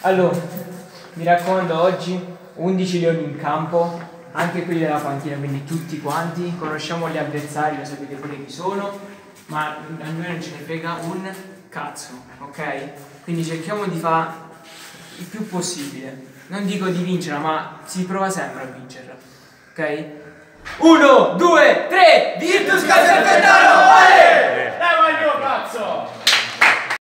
Allora, mi raccomando, oggi 11 leoni in campo, anche quelli della panchina, quindi tutti quanti. Conosciamo gli avversari, lo sapete pure chi sono, ma a noi non ce ne frega un cazzo, ok? Quindi cerchiamo di fare il più possibile. Non dico di vincerla, ma si prova sempre a vincerla, ok? 1, 2, 3, Virtus Castelvetrano! Leva il mio cazzo!